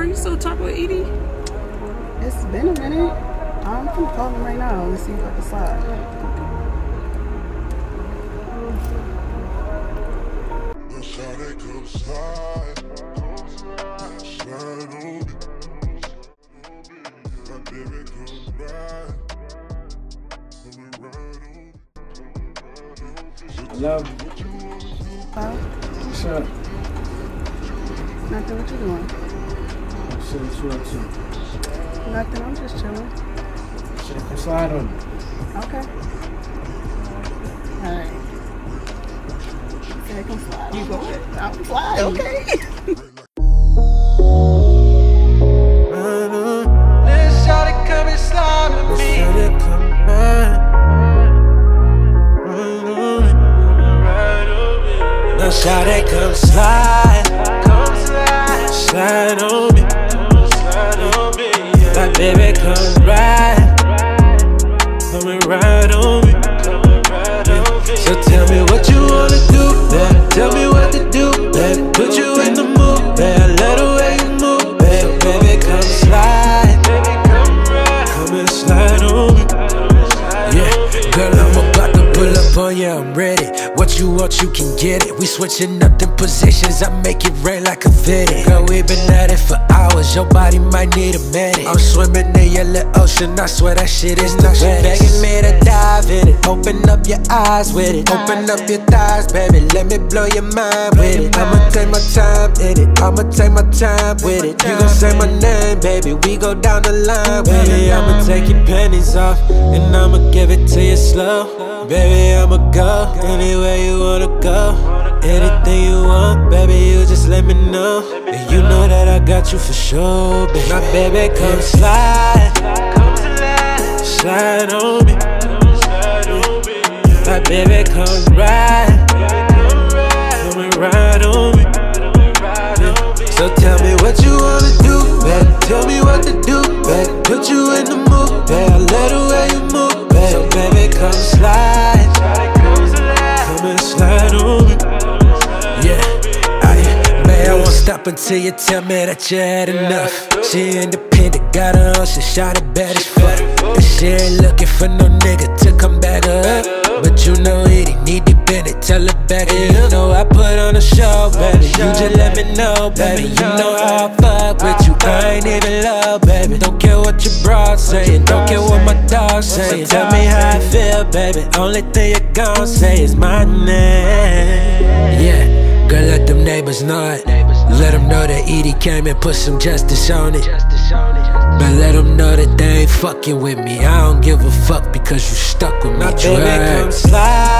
girl, you still talking with Edie? It's been a minute. I'm gonna call him right now and see if I can slide. Hello? Hello? What's up? Nothing, what you doing? Shit, what you up to? Nothing, I'm just chilling. Shit, come slide on me. Okay. Alright. Okay, come slide. You go ahead. I'll slide, okay. Let's try to come and slide with me. Now shawty come slide, slide on me, like baby come ride, come and ride on me. So tell me what you wanna do, babe. Tell me what to do, babe. Put you in the mood, babe. I love the way you move, babe. Baby come slide, come and slide on me. Yeah, girl I'm about to pull up on you, I'm ready. What you want, you can get it. We switching up them positions, I make it rain like a fitty. Girl, we been at it for hours, your body might need a minute. I'm swimming in your little ocean, I swear that shit is the best. Begging me to dive in it, open up your eyes with it. Open up your thighs, baby, let me blow your mind with it. I'ma take my time in it, I'ma take my time with it. You gon' say my name, baby, we go down the line with it. I'ma take your panties off, and I'ma give it to you slow. Baby, I'ma go anywhere you wanna go. Anything you want, baby, you just let me know. And you know that I got you for sure, baby. My baby, come slide, slide on me. My baby, come ride, come and ride on me. So tell me what you wanna do, babe. Tell me what to do, babe. Put you in the mood, babe. I love the way you move, babe. So baby, come slide, come and slide on me. Yeah, babe, I won't stop until you tell me that you had enough. She independent, got her own, she shot it bad as fuck. And she ain't looking for no nigga to come back her up. But you know it, need deep in it, tell her back it. You know I put on a show, baby. You just let me know, baby. You know how I fuck with you, I ain't even love, baby. Don't care what your bro saying, don't care what my dog saying. So tell me how I feel, baby. Only thing you gon' say is my name. Yeah, girl, let them neighbors know it. Let them know that Edie came and put some justice on it. But let them know that they ain't fucking with me. I don't give a fuck because you stuck with me. My baby, come slide.